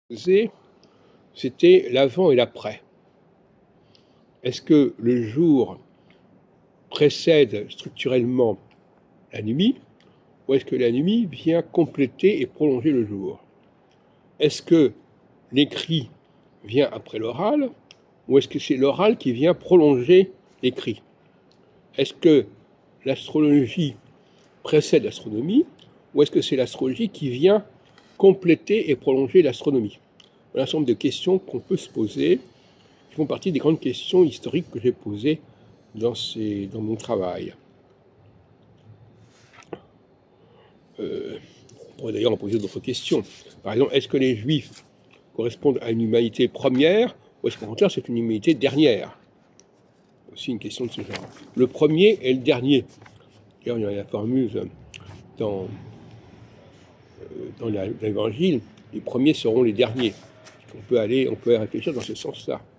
C'était l'avant et l'après. Est-ce que le jour précède structurellement la nuit, ou est-ce que la nuit vient compléter et prolonger le jour? Est-ce que l'écrit vient après l'oral, ou est-ce que c'est l'oral qui vient prolonger l'écrit? Est-ce que l'astrologie précède l'astronomie, ou est-ce que c'est l'astrologie qui vient compléter et prolonger l'astronomie? Un certain nombre de questions qu'on peut se poser, qui font partie des grandes questions historiques que j'ai posées dans mon travail. On pourrait d'ailleurs en poser d'autres questions. Par exemple, est-ce que les Juifs correspondent à une humanité première, ou est-ce qu'au contraire c'est une humanité dernière? Aussi une question de ce genre. Le premier et le dernier. D'ailleurs, il y a la formule dans l'Évangile, les premiers seront les derniers. On peut réfléchir dans ce sens-là.